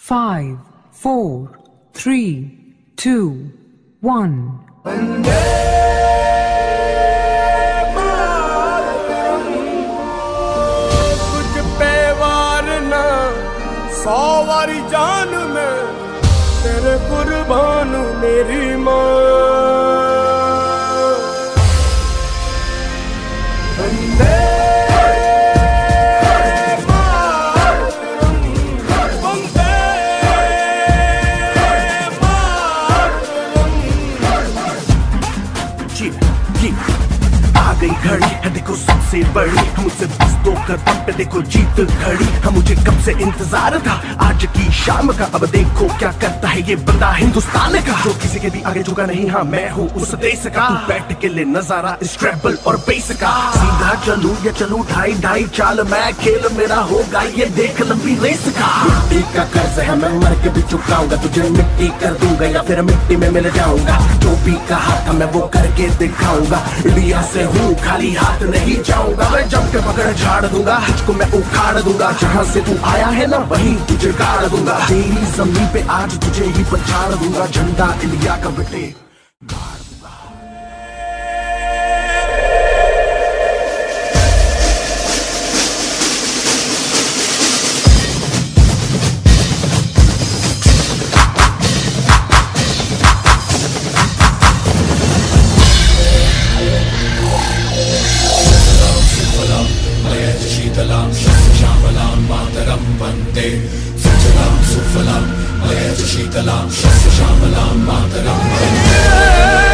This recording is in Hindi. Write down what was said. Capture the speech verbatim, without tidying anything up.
Five, four, three, two, one. सौ वारी जान में तेरे कुर्बान मेरी माँ। वंदे मातरम, वंदे मातरम। जी जी आ गई घड़ी है देखो सबसे बड़ी, मुझसे बस दो कदम पे देखो जीत खड़ी। हम मुझे कब से इंतजार था आज की शाम का, अब देखो क्या करता है ये बंदा हिंदुस्तान का, जो किसी के भी आगे झुका नहीं। हाँ मैं हूँ उस देश का, तू बैठ के ले नजारा इस ट्रैवल और बेस का। सीधा चलूं या चलूं ढाई ढाई चाल, मैं खेल मेरा होगा ये देख लंबी रेस का। मिट्टी का कर्ज है मैं मर के भी चुकाऊंगा, तुझे मिट्टी कर दूंगा या फिर मिट्टी में मिल जाऊंगा। जो भी कहा था मैं वो करके दिखाऊंगा, इंडिया से हूँ खाली हाथ नहीं जाऊंगा। मैं जम के पकड़ झाड़ दूंगा, तुझको मैं उखाड़ दूंगा। जहाँ से तू आया है ना वहीं तुझे गाड़ दूंगा। तेरी जमीन पे आज तुझे ही पछाड़ दूंगा, झंडा इंडिया का बेटे गाड़ दूंगा। शीतलां श्यामलां मातरं वन्दे, सचलां सुफलां मयज शीतलां श्यामलां मातरं वन्दे।